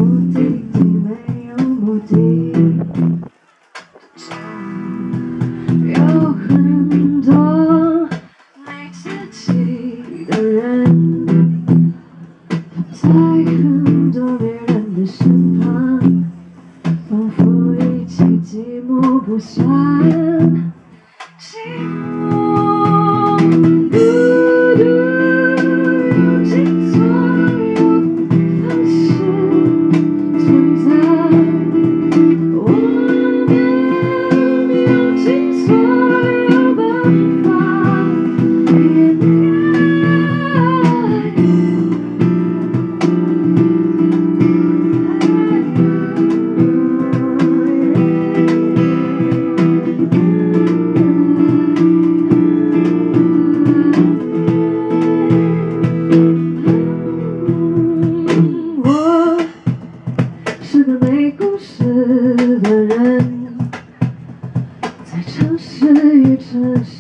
目的地没有目的，有很多没自己的人，在很多别人的身旁，仿佛一起寂寞不算寂寞，孤独有尽所有方式存在，我们用尽所有办法掩我是个没故事的人，在城市与城市。